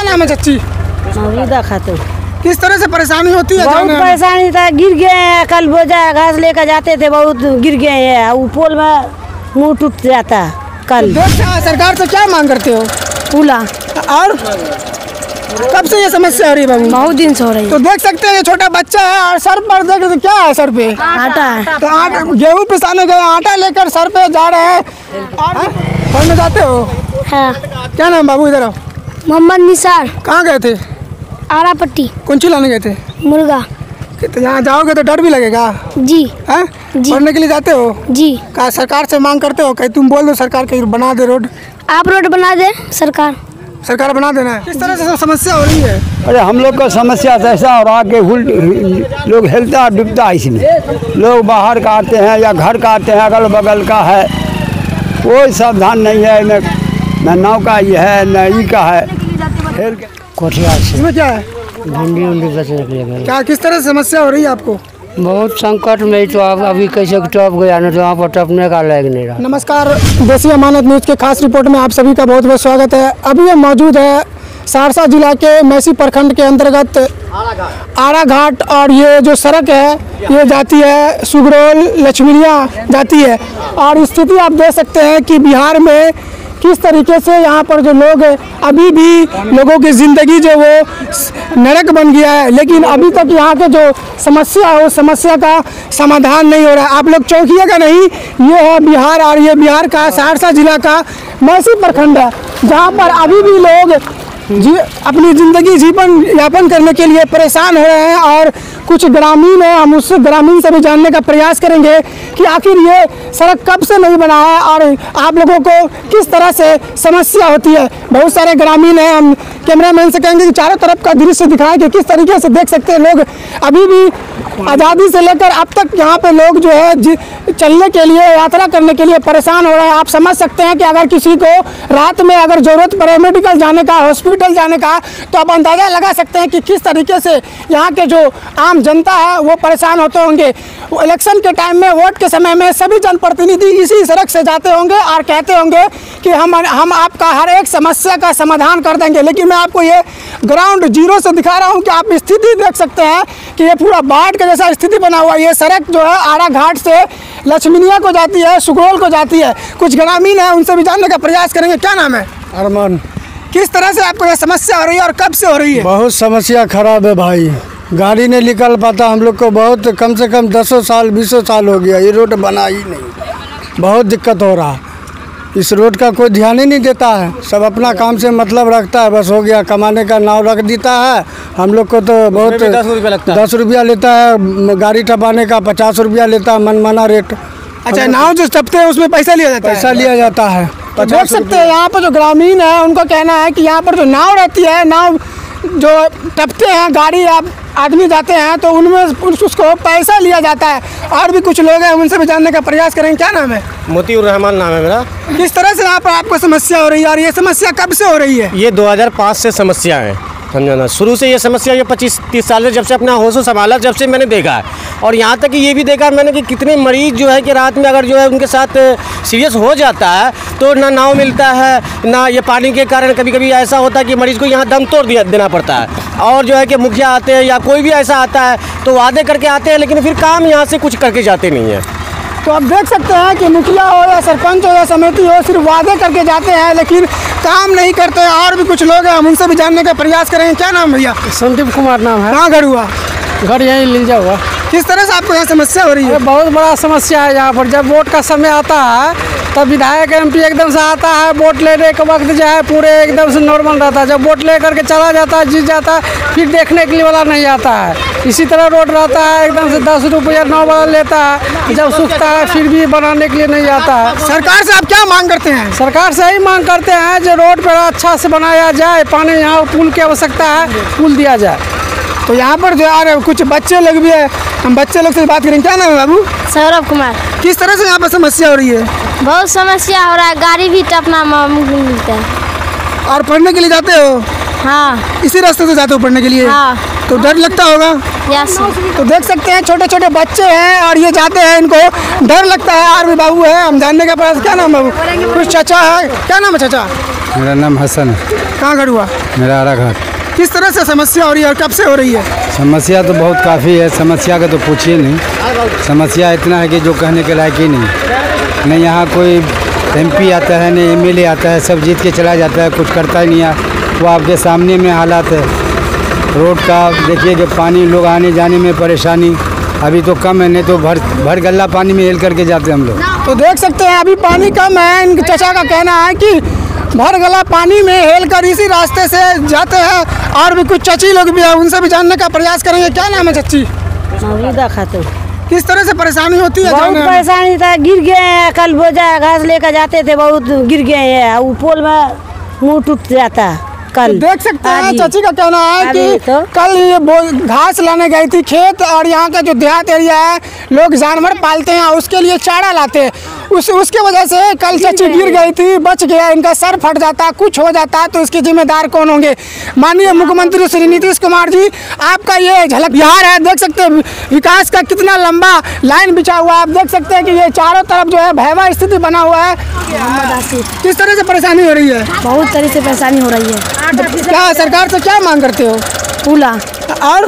क्या नाम है चच्ची? मौजूदा खातून। किस तरह से परेशानी होती है? बहुत परेशानी था, गिर गए हैं। कल बोझा घास लेकर जाते थे, बहुत गिर गए हैं। वो पोल में मुंह टूट जाता कल। सरकार से क्या मांग करते हो? पुला। और कब से ये समस्या हो रही है बाबू? बहुत दिन से हो रही है। तो देख सकते हैं ये छोटा बच्चा है और सर पर देख तो क्या है? सर पे आटा है। तो आटा गेहूँ पिसाने गए, आटा लेकर सर पे जा रहे हैं। पढ़ने जाते हो? हाँ। क्या नाम बाबू? इधर आओ। मोहम्मद निसार। कहाँ गए थे? आरा पट्टी। कौन सी लाने गए थे? मुर्गा। तो यहाँ जाओगे तो डर भी लगेगा? जी। हैं? पढ़ने के लिए जाते हो? जी। क्या सरकार से मांग करते हो? कहीं तुम बोल दो सरकार कहीं बना दे रोड। आप रोड बना दे, सरकार बना देना है। किस तरह से समस्या हो रही है? अरे हम लोग का समस्या तो ऐसा हो रहा कि लोग हिलता डूबता है इसमें। लोग बाहर का आते हैं या घर का आते हैं, अगल बगल का है, कोई सावधान नहीं है। न नाव का ये है न ई का है। कोठिया से इसमें क्या है? भिंडी उंडी बेचने के लिए। क्या किस तरह से समस्या हो रही है आपको? बहुत संकट में तो अभी कैसे टप गया ना, तो वहाँ पर टपने का लायक नहीं रहा। नमस्कार, देसी अमानत न्यूज़ के खास रिपोर्ट में आप सभी का बहुत बहुत स्वागत है। अभी हम मौजूद है सहरसा जिला के मैसी प्रखंड के अंतर्गत आरा घाट, और ये जो सड़क है ये जाती है सुगरोल लक्ष्मीनिया जाती है। और स्थिति आप देख सकते हैं कि बिहार में किस तरीके से यहाँ पर जो लोग अभी भी लोगों की ज़िंदगी जो वो नरक बन गया है, लेकिन अभी तक यहाँ के जो समस्या है उस समस्या का समाधान नहीं हो रहा है। आप लोग चौंकिएगा नहीं, ये है बिहार, और ये बिहार का सहरसा जिला का मैसी प्रखंड है, जहाँ पर अभी भी लोग अपनी ज़िंदगी जीवन यापन करने के लिए परेशान हो रहे हैं। और कुछ ग्रामीण है, हम उस ग्रामीण से भी जानने का प्रयास करेंगे कि आखिर ये सड़क कब से नहीं बना है और आप लोगों को किस तरह से समस्या होती है। बहुत सारे ग्रामीण हैं, हम कैमरामैन से कहेंगे कि चारों तरफ का दृश्य दिखाएं कि किस तरीके से देख सकते हैं लोग अभी भी आज़ादी से लेकर अब तक यहाँ पे लोग जो है चलने के लिए, यात्रा करने के लिए परेशान हो रहे हैं। आप समझ सकते हैं कि अगर किसी को रात में अगर ज़रूरत पड़े मेडिकल जाने का, हॉस्पिटल जाने का, तो आप अंदाज़ा लगा सकते हैं कि किस तरीके से यहाँ के जो आम जनता है वो परेशान होते होंगे। इलेक्शन के टाइम में, वोट के समय में सभी जनप्रतिनिधि इसी सड़क से जाते होंगे और कहते होंगे कि हम आपका हर एक समस्या का समाधान कर देंगे। लेकिन मैं आपको ये ग्राउंड जीरो से दिखा रहा हूँ कि आप स्थिति देख सकते हैं कि ये पूरा बाढ़ का जैसा स्थिति बना हुआ है। ये सड़क जो है आरा घाट से लक्ष्मीनिया को जाती है, सुगरोल को जाती है। कुछ ग्रामीण है, उनसे भी जानने का प्रयास करेंगे। क्या नाम है? अरमान। किस तरह से आपको यह समस्या हो रही है और कब से हो रही है? बहुत समस्या खराब है भाई, गाड़ी नहीं निकल पाता हम लोग को। बहुत कम से कम 10 साल 20 साल हो गया, ये रोड बना ही नहीं। बहुत दिक्कत हो रहा है, इस रोड का कोई ध्यान ही नहीं देता है। सब अपना काम से मतलब रखता है, बस हो गया, कमाने का नाव रख देता है। हम लोग को तो बहुत 10 रुपया लेता है, गाड़ी टपाने का 50 रुपया लेता है, मनमाना रेट। अच्छा, नाव जो टपते हैं उसमें पैसा लिया जाता है? पैसा लिया जाता है। तो देख सकते हैं यहाँ पर जो ग्रामीण है उनका कहना है कि यहाँ पर जो नाव रहती है, नाव जो टपते हैं, गाड़ी आदमी जाते हैं तो उनमें उसको पैसा लिया जाता है। और भी कुछ लोग हैं, उनसे भी जानने का प्रयास करेंगे। क्या नाम है? मोतीउर रहमान नाम है मेरा। किस तरह से यहाँ पर आपको समस्या हो रही है और ये समस्या कब से हो रही है? ये 2005 से समस्या है, समझना। शुरू से ये समस्या ये 25-30 साल से, जब से अपना होश संभाला, जब से मैंने देखा है। और यहाँ तक कि ये भी देखा मैंने कि कितने मरीज जो है कि रात में अगर जो है उनके साथ सीरियस हो जाता है तो ना नाव मिलता है, ना ये पानी के कारण कभी कभी ऐसा होता है कि मरीज़ को यहाँ दम तोड़ देना पड़ता है। और जो है कि मुखिया आते हैं या कोई भी ऐसा आता है तो वादे करके आते हैं, लेकिन फिर काम यहाँ से कुछ करके जाते नहीं हैं। तो आप देख सकते हैं कि मुखिया हो या सरपंच हो या समिति हो, सिर्फ वादे करके जाते हैं लेकिन काम नहीं करते हैं। और भी कुछ लोग हैं, हम उनसे भी जानने का प्रयास करेंगे। क्या नाम भैया? संदीप कुमार नाम है। कहाँ घर हुआ? घर यहीं लिंजा हुआ। किस तरह से आपको यहाँ समस्या हो रही है? बहुत बड़ा समस्या है यहाँ पर। जब वोट का समय आता है तब विधायक MP एकदम से आता है, वोट लेने के वक्त जो है पूरे एकदम से नॉर्मल रहता है। जब वोट लेकर के चला जाता है, जीत जाता है, फिर देखने के लिए वाला नहीं आता है। इसी तरह रोड रहता है, एकदम से 10 रुपया 9 वाला लेता है, जब सूखता है फिर भी बनाने के लिए नहीं आता है। सरकार से आप क्या मांग करते हैं? सरकार से ही मांग करते हैं जो रोड पर अच्छा से बनाया जाए, पानी यहाँ पुल की आवश्यकता है, पुल दिया जाए। तो यहाँ पर जो यार कुछ बच्चे लोग भी है, हम बच्चे लोग से बात करेंगे। क्या नाम है बाबू? सौरभ कुमार। किस तरह से यहाँ पर समस्या हो रही है? बहुत समस्या हो रहा है, गाड़ी भी टपना मिलता है। और पढ़ने के लिए जाते हो? हाँ इसी रास्ते से जाते हो पढ़ने के लिए? हाँ। तो डर लगता होगा? यस। तो देख सकते हैं छोटे छोटे बच्चे हैं और ये जाते हैं, इनको डर लगता है। आर्मी बाबू है, हम जानने का प्रयास। क्या नाम है? कुछ चाचा है, क्या नाम है चाचा? मेरा नाम हसन है। कहाँ घर हुआ? मेरा आरा घाट। किस तरह से समस्या हो रही है और कब से हो रही है? समस्या तो बहुत काफ़ी है, समस्या का तो पूछिए नहीं। समस्या इतना है कि जो कहने के लायक ही नहीं। नहीं यहाँ कोई MP आता है, नहीं MLA आता है, सब जीत के चला जाता है, कुछ करता ही नहीं है। वो आपके सामने में हालात है रोड का। देखिए कि पानी, लोग आने जाने में परेशानी अभी तो कम है, नहीं तो भर गल्ला पानी में हिल करके जाते हम लोग। तो देख सकते हैं अभी पानी कम है। इनके चाचा का कहना है कि भर गला पानी में हेल कर इसी रास्ते से जाते हैं। और भी कुछ चाची लोग भी हैं, उनसे भी जानने का प्रयास करेंगे। क्या नाम है चाची? मौजूदा खातून। किस तरह से परेशानी होती है? बहुत जाने में? परेशानी था, गिर गए हैं। कल बोझा घास लेकर जाते थे, बहुत गिर गए हैं। वो पोल में मुंह टूट जाता कल। तो देख सकते हैं आज ही। चाची का कहना है अभी कि तो। कल ये घास लाने गई थी खेत, और यहाँ का जो देहात एरिया है, लोग जानवर पालते हैं, उसके लिए चारा लाते हैं। उसके वजह से कल चाची गिर गई थी, बच गया। इनका सर फट जाता, कुछ हो जाता, तो इसके जिम्मेदार कौन होंगे? माननीय मुख्यमंत्री श्री नीतीश कुमार जी, आपका ये झलक बिहार है। देख सकते हैं विकास का कितना लंबा लाइन बिछा हुआ है। आप देख सकते हैं कि ये चारों तरफ जो है भयावह स्थिति बना हुआ है। किस तरह से परेशानी हो रही है? बहुत तरह से परेशानी हो रही है। क्या सरकार से क्या मांग करते हो? पुला। और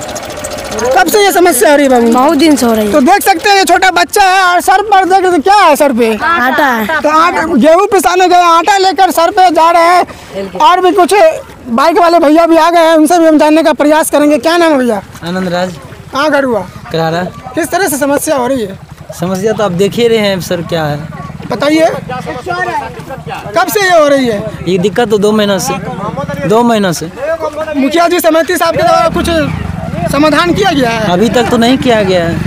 कब से ये समस्या हो रही है बाबू? बहुत दिन से हो रही है। तो देख सकते हैं ये छोटा बच्चा है और सर पर देख रहे क्या है सर पे? आटा है। तो गेहूँ पिसाने गए, आटा लेकर सर पे जा रहे हैं। और भी कुछ बाइक वाले भैया भी आ गए हैं, उनसे भी हम जानने का प्रयास करेंगे। क्या नाम है भैया? आनंद राज। कहाँ घर हुआ? करारा। किस तरह से समस्या हो रही है? समस्या तो आप देख ही रहे हैं सर, क्या है बताइए। कब से ये हो रही है? ये दिक्कत तो 2 महीनों से। मुखिया जी समिति साहब के द्वारा कुछ समाधान किया गया है? अभी तक तो नहीं किया गया है।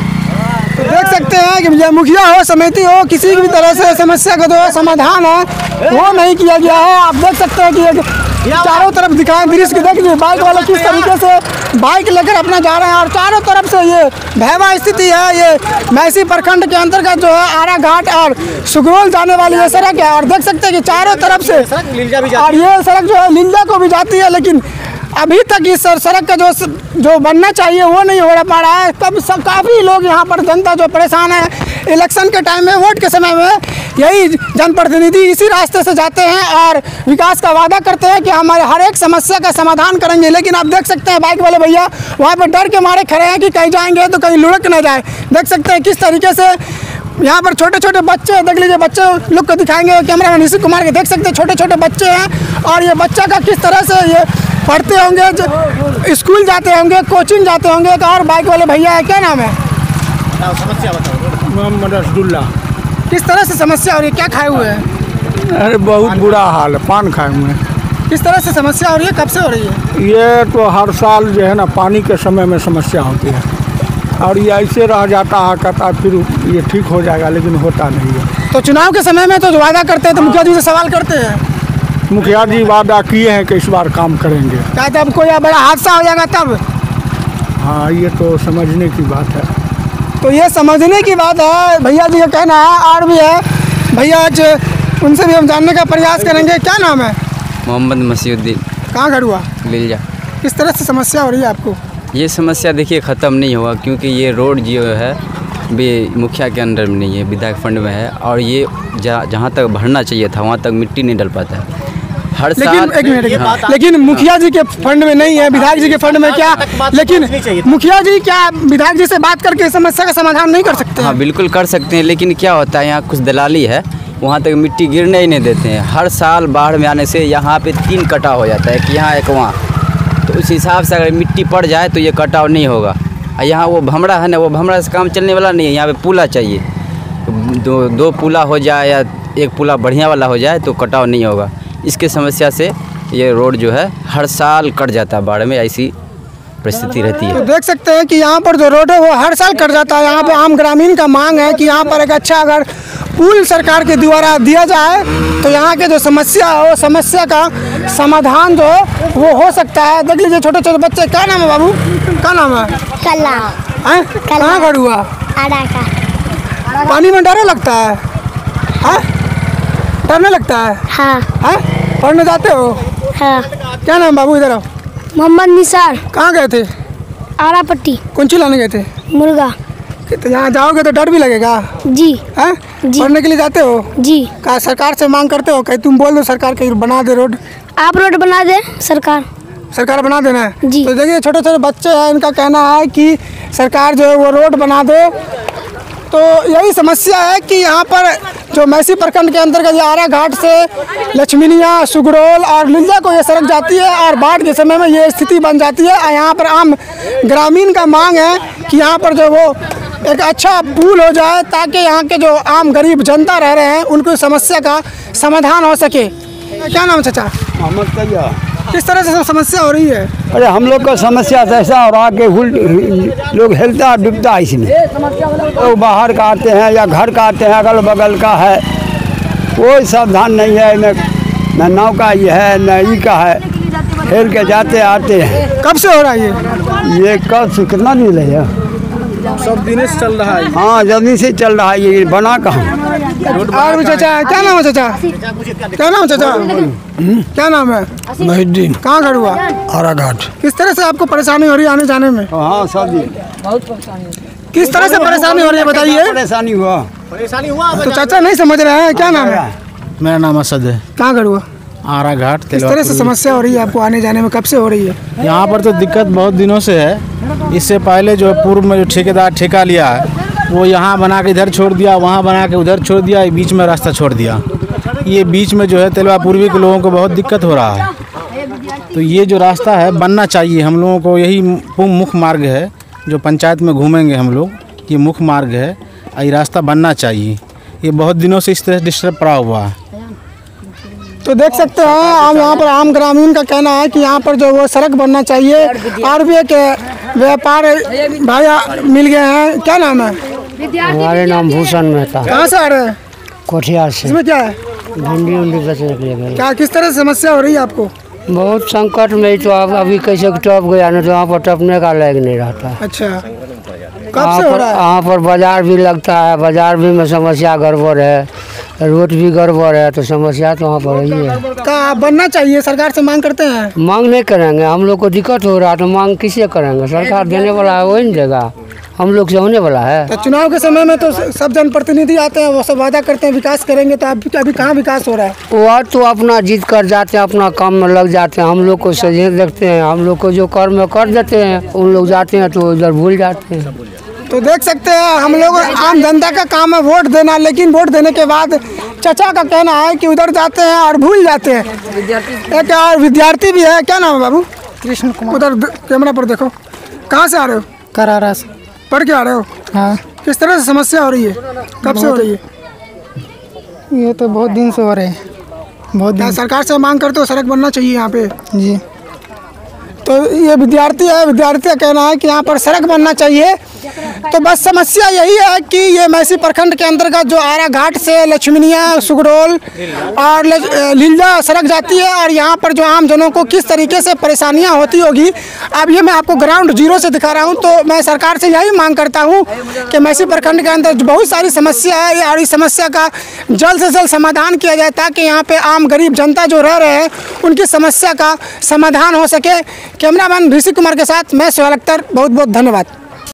तो देख सकते हैं कि मुखिया हो, समिति हो, किसी भी तरह से समस्या का जो समाधान है वो नहीं किया गया है। आप देख सकते हैं कि चारों तरफ दिखाएं दृश्य, देखिए बाइक वाले किस तरीके से बाइक लेकर अपना जा रहे हैं। और चारों तरफ से ये भयावह स्थिति है। ये मैसी प्रखंड के अंतर्गत जो है आरा घाट और सुगरोल जाने वाली ये सड़क है। और देख सकते हैं कि चारों तरफ से, और ये सड़क जो है लिंजा को भी जाती है, लेकिन अभी तक इस सड़क का जो बनना चाहिए वो नहीं हो पा रहा है। तब सब काफ़ी लोग यहाँ पर, जनता जो परेशान है। इलेक्शन के टाइम में, वोट के समय में यही जनप्रतिनिधि इसी रास्ते से जाते हैं और विकास का वादा करते हैं कि हमारे हर एक समस्या का समाधान करेंगे। लेकिन आप देख सकते हैं बाइक वाले भैया वहाँ पर डर के मारे खड़े हैं कि कहीं जाएंगे तो कहीं लुढ़क न जाए। देख सकते हैं किस तरीके से यहाँ पर छोटे छोटे बच्चे, देख लीजिए बच्चे लोग को दिखाएंगे कैमरामैन ऋषि कुमार के। देख सकते हैं छोटे छोटे बच्चे हैं और ये बच्चा का किस तरह से ये पढ़ते होंगे, स्कूल जाते होंगे, कोचिंग जाते होंगे। एक और बाइक वाले भैया है, क्या नाम है? समस्या बताओ। मोहम्मद रसगुल्ला। किस तरह से समस्या हो रही है? क्या खाए हुए हैं? अरे बहुत बुरा हाल है, पान खाए हुए हैं। किस तरह से समस्या हो रही है? कब से हो रही है? ये तो हर साल जो है ना पानी के समय में समस्या होती है, और ये ऐसे रह जाता है, कहता फिर ये ठीक हो जाएगा, लेकिन होता नहीं है। तो चुनाव के समय में तो जो वादा करते हैं तो मुखिया जी से सवाल करते हैं। मुखिया जी वादा किए हैं कि इस बार काम करेंगे। कहते अब कोई बड़ा हादसा हो जाएगा तब। हाँ, ये तो समझने की बात है। तो ये समझने की बात है, भैया जी का कहना है। और भी है भैया, आज उनसे भी हम जानने का प्रयास करेंगे। क्या नाम है? मोहम्मद मसीहुद्दीन। कहाँ घर हुआ? लिलजा। किस तरह से समस्या हो रही है आपको? ये समस्या देखिए ख़त्म नहीं हुआ, क्योंकि ये रोड जो है भी मुखिया के अंडर में नहीं है, विधायक फंड में है। और ये जहाँ तक भरना चाहिए था वहाँ तक मिट्टी नहीं डल पाता है हर साल। एक मिनट, लेकिन मुखिया जी के फंड में नहीं है, विधायक जी के फंड में क्या? लेकिन मुखिया जी क्या विधायक जी से बात करके समस्या का समाधान नहीं कर सकते? हाँ बिल्कुल कर सकते हैं, लेकिन क्या होता है यहाँ कुछ दलाली है, वहाँ तक मिट्टी गिरने ही नहीं देते हैं। हर साल बाढ़ में आने से यहाँ पे 3 कटाव हो जाता है, कि यहाँ एक वहाँ। तो उस हिसाब से अगर मिट्टी पड़ जाए तो ये कटाव नहीं होगा। यहाँ वो भमरा है ना, वो भमरा से काम चलने वाला नहीं है। यहाँ पे पुला चाहिए, दो पुला हो जाए या एक पुला बढ़िया वाला हो जाए तो कटाव नहीं होगा। इसके समस्या से ये रोड जो है हर साल कट जाता है, बाढ़ में ऐसी परिस्थिति रहती है। तो देख सकते हैं कि यहाँ पर जो रोड है वो हर साल कट जाता है। यहाँ पे आम ग्रामीण का मांग है कि यहाँ पर एक अच्छा अगर पुल सरकार के द्वारा दिया जाए तो यहाँ के जो समस्या है वो समस्या का समाधान जो है वो हो सकता है। देख लीजिए छोटे छोटे बच्चे। क्या नाम है बाबू? क्या नाम है? कला। कहाँ घर हुआ? आरा का। पानी में डर लगता है? डरने लगता है? हाँ। पढ़ने जाते हो? हाँ। क्या नाम बाबू, इधर आओ। मोहम्मद निसार। कहाँ गए थे? आरा पट्टी। कौन सी लाने गए थे? मुर्गा। तो यहाँ जाओगे तो डर भी लगेगा? जी। हैं? जी। पढ़ने के लिए जाते हो? जी। का सरकार से मांग करते हो? कहीं तुम बोल दो सरकार कहीं बना दे रोड। आप रोड बना दे, सरकार बना देना है। जी। तो देखिए छोटे छोटे बच्चे हैं, इनका कहना है कि सरकार जो है वो रोड बना दे। तो यही समस्या है कि यहाँ पर जो मैसी प्रखंड के अंतर्गत आरा घाट से लक्ष्मीनिया, सुगड़ोल और लिंजा को ये सड़क जाती है और बाढ़ के समय में ये स्थिति बन जाती है। और यहाँ पर आम ग्रामीण का मांग है कि यहाँ पर जो वो एक अच्छा पुल हो जाए ताकि यहाँ के जो आम गरीब जनता रह रहे हैं उनको समस्या का समाधान हो सके। क्या नाम चाचा? मोहम्मद तैयब। किस तरह से समस्या हो रही है? अरे हम लोग का समस्या तो ऐसा हो रहा कि लोग हिलता डूबता है इसमें। लोग बाहर का आते हैं या घर का आते हैं, अगल बगल का है, कोई सावधान नहीं है। न नाव का ये है न ई का है, हिल के जाते आते हैं। कब से हो रहा है ये कब से कितना दिन है? सब दिन से चल रहा है। हाँ जल्दी से चल रहा है, ये बना कहाँ? और भी चाचा, क्या नाम है चाचा? क्या नाम है चाचा? क्या नाम है? महिउद्दीन। कहाँ घर हुआ? आरा घाट। किस तरह से आपको परेशानी हो रही है आने जाने में? हाँ सब किस तरह से परेशानी हो रही है बताइए? परेशानी हुआ। तो चाचा नहीं समझ रहे हैं, क्या नाम है? मेरा नाम असद है। कहाँ घर हुआ? आरा घाट। किस तरह से समस्या हो रही है आपको आने जाने में, कब से हो रही है? यहाँ पर तो दिक्कत बहुत दिनों से है। इससे पहले जो पूर्व में जो ठेकेदार ठेका लिया है वो यहाँ बना के इधर छोड़ दिया, वहाँ बना के उधर छोड़ दिया, बीच में रास्ता छोड़ दिया। ये बीच में जो है तेलवा पूर्वी के लोगों को बहुत दिक्कत हो रहा है। तो ये जो रास्ता है बनना चाहिए, हम लोगों को यही मुख्य मार्ग है जो पंचायत में घूमेंगे हम लोग, ये मुख्य मार्ग है, ये रास्ता बनना चाहिए। ये बहुत दिनों से इस तरह डिस्टर्ब पड़ा हुआ है। तो देख सकते हैं हम यहाँ पर आम ग्रामीण का कहना है कि यहाँ पर जो वो सड़क बनना चाहिए। और भी एक व्यापार भाई मिल गए हैं, क्या नाम है? हमारे नाम भूषण मेहता। कहाँ से आ रहे हैं? कोठियार से। इसमें क्या है? भिंडी उंडी बेचने के लिए गए। क्या किस तरह से समस्या हो रही है आपको? बहुत संकट में तो अभी कैसे टप गया ना, तो वहाँ पर टपने का लायक नहीं रहता। अच्छा, कब से हो रहा है? यहाँ पर बाजार भी लगता है, बाजार भी में समस्या गड़बड़ है, रोड भी गड़बड़ है, तो समस्या तो वहाँ पर ही है। क्या बनना चाहिए? सरकार से मांग करते हैं? मांग नहीं करेंगे, हम लोग को दिक्कत हो रहा है तो मांग किससे करेंगे? सरकार देने वाला है वही नहीं देगा, हम लोग से होने वाला है। तो चुनाव के समय में तो सब जनप्रतिनिधि आते हैं, वो सब वादा करते हैं विकास करेंगे, तो अभी कहाँ विकास हो रहा है? वो तो अपना जीत कर जाते हैं, अपना काम में लग जाते हैं, हम लोग को सजे देखते हैं, हम लोग को जो कर्म कर देते हैं उन लोग जाते हैं तो इधर भूल जाते हैं। तो देख सकते हैं हम लोग आम जनता का काम है वोट देना, लेकिन वोट देने के बाद चाचा का कहना है कि उधर जाते हैं और भूल जाते हैं। एक और विद्यार्थी भी है, क्या नाम है बाबू? कृष्ण कुमार। उधर कैमरा पर देखो। कहाँ से आ रहे हो? करारा से। पढ़ के आ रहे हो? हाँ। किस तरह से समस्या हो रही है, कब से हो रही है? ये तो बहुत दिन से हो रहे हैं, बहुत दिन। सरकार से मांग करते हो सड़क बनना चाहिए यहाँ पे? जी। तो ये विद्यार्थी है, विद्यार्थी का कहना है कि यहाँ पर सड़क बनना चाहिए। तो बस समस्या यही है कि ये मैसी प्रखंड के अंतर्गत जो आरा घाट से लक्ष्मीनिया, सुगड़ोल और लिंजा सड़क जाती है और यहाँ पर जो आम जनों को किस तरीके से परेशानियाँ होती होगी, अब ये मैं आपको ग्राउंड जीरो से दिखा रहा हूँ। तो मैं सरकार से यही मांग करता हूँ कि मैसी प्रखंड के अंदर बहुत सारी समस्या है और इस समस्या का जल्द से जल्द समाधान किया जाए ताकि यहाँ पे आम गरीब जनता जो रह रहे हैं उनकी समस्या का समाधान हो सके। कैमरामैन ऋषि कुमार के साथ मैं सोहेल अख्तर, बहुत बहुत धन्यवाद।